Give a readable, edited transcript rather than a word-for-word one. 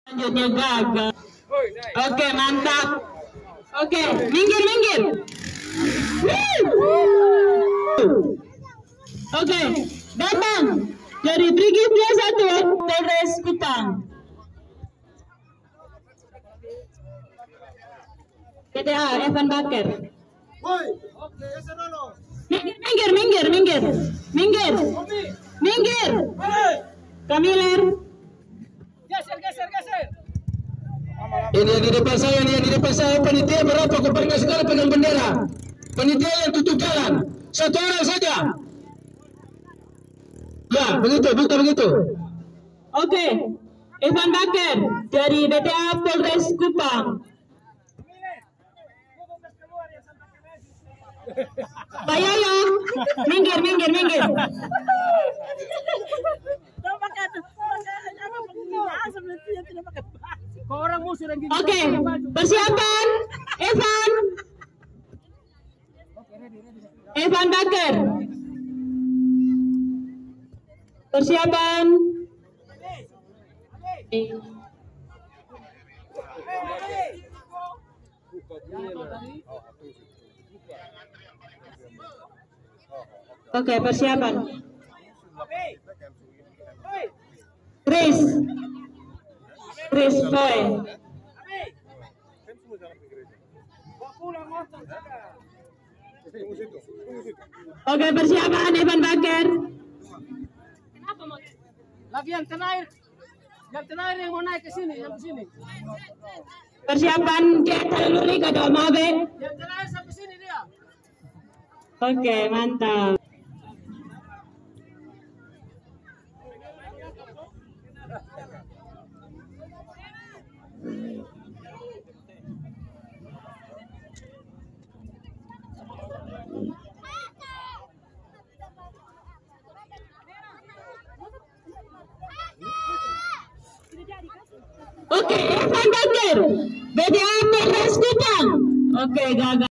Selanjutnya gagal. Oke, mantap. Oke, minggir. Oke, datang dari Brigif 21 Polres Kupang. PTA Evan Bakar. Minggir. Kamiler. Geser. Ini yang di depan saya, panitia berapa Kupangnya segala pegang bendera. Panitia yang tutup jalan, satu orang saja. Ya, begitu. Oke, Evan Bakar dari BTA Polres Kupang. Pak Yoyo, minggir. Oke, persiapan, Evan Bakar. Persiapan. Oke, persiapan. Chris Boy. Oke, persiapan Evan Bakar. Lagi yang terakhir yang mau naik ke sini, yang ke sini. Persiapan dia terlalu ke Domabe. Yang terakhir sampai sini dia. Oke, mantap. Oke, Evan Bakar, BTA Polres Kupang. Oke, gagal.